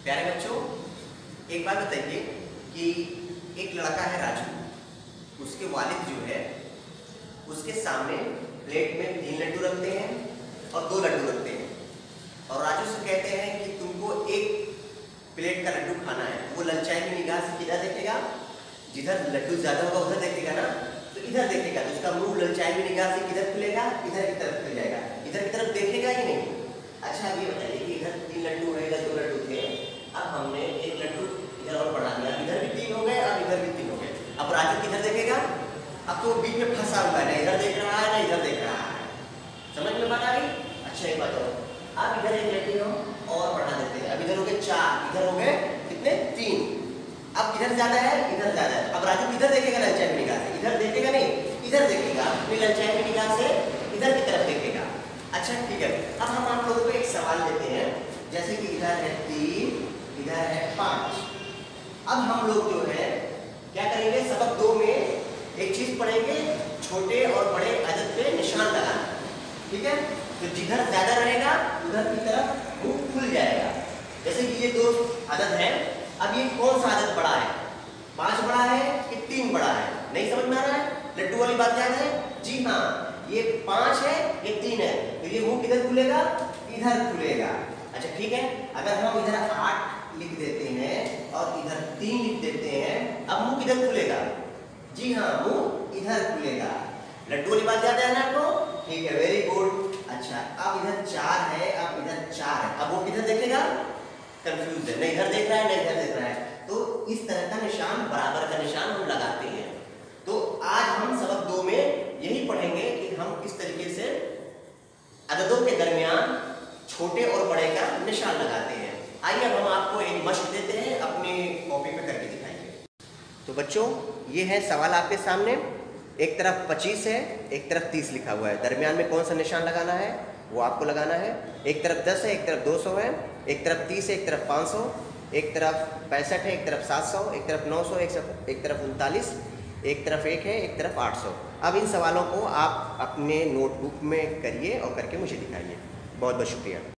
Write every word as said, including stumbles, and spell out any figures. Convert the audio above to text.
प्यारे बच्चों, एक बात बताइए कि एक लड़का है राजू, उसके वालिद जो है उसके सामने प्लेट में तीन लड्डू रखते हैं और दो लड्डू रखते हैं और राजू से कहते हैं कि तुमको एक प्लेट का लड्डू खाना है। वो ललचाई की निगाह से किधर देखेगा? जिधर लड्डू ज्यादा होगा उधर देखेगा ना, तो इधर देखेगा तो उसका मुंह ललचाई की निगाह से किधर खुलेगा? इधर की तरफ खुल जाएगा। इधर की तरफ देखेगा ही नहीं। अच्छा, अब ये बताइए कि इधर तीन लड्डू है, इधर दो लड्डू थे, अब हमने एक लड्डू इधर और बढ़ा दिया, इधर भी तीन हो गए, अब इधर भी तीन हो गए। अब राजू किधर देखेगा? अब तो बीच में फंसा हुआ है, ना इधर देख रहा है ना इधर देख रहा है। समझ में बात आ गई? अच्छा एक बात और, अब इधर एक लड्डू और बढ़ा देते हैं। अब इधर हो गए चार, इधर हो गए कितने? तीन। अब इधर ज्यादा है, इधर ज्यादा है। अब राजू किधर देखेगा? ललचाई की निगाह से। इधर देखेगा नहीं, इधर देखेगा। अपनी ललचाई की निगाह से इधर की तरफ देखेगा। अच्छा ठीक है, अब हम आप लोगों को एक सवाल देते हैं, जैसे कि इधर है तीन, इधर है पांच। अब हम लोग जो है क्या करेंगे? सबक दो में एक चीज पढ़ेंगे, छोटे और बड़े अदद पे निशान लगाना। ठीक है, तो जिधर ज्यादा रहेगा उधर की तरफ मुंह खुल जाएगा। जैसे कि ये दो अदद है, अब ये कौन सा अदद बड़ा है? पांच बड़ा है कि तीन बड़ा है? नहीं समझ में आ रहा है? लड्डू वाली बात याद है? जी हाँ, ये पांच है, ये तीन है, तो ये मुंह किधर खुलेगा? इधर खुलेगा। अच्छा ठीक है, अगर हम इधर आठ लिख देते हैं और इधर तीन लिख देते हैं, अब मुंह किधर खुलेगा? जी हाँ, मुंह इधर खुलेगा। लड्डू वाली बात याद है ना आपको? ठीक है, वेरी गुड। अच्छा, अब इधर चार है, अब इधर चार है, अब वो किधर देखेगा? कंफ्यूज है, नहीं इधर देख रहा है नहीं इधर देख रहा है। तो इस तरह का निशान, बराबर का निशान हम लगाते हैं। तो आज हम सबक दो में यही पढ़ेंगे कि हम किस तरीके से अददों के दरमियान छोटे और बड़े का निशान लगाते हैं। आइए अब हम आपको एक मशक देते हैं, अपनी कॉपी पे करके दिखाएंगे। तो बच्चों, ये है सवाल आपके सामने। एक तरफ पच्चीस है, एक तरफ तीस लिखा हुआ है। दरमियान में कौन सा निशान लगाना है वो आपको लगाना है। एक तरफ दस है, एक तरफ दो सौ है, एक तरफ तीस है, एक तरफ पाँच सौ, एक तरफ पैंसठ है, एक तरफ सात सौ, एक तरफ नौ सौ, एक तरफ उनतालीस, एक तरफ एक है, एक तरफ आठ सौ। अब इन सवालों को आप अपने नोटबुक में करिए और करके मुझे दिखाइए। बहुत बहुत शुक्रिया।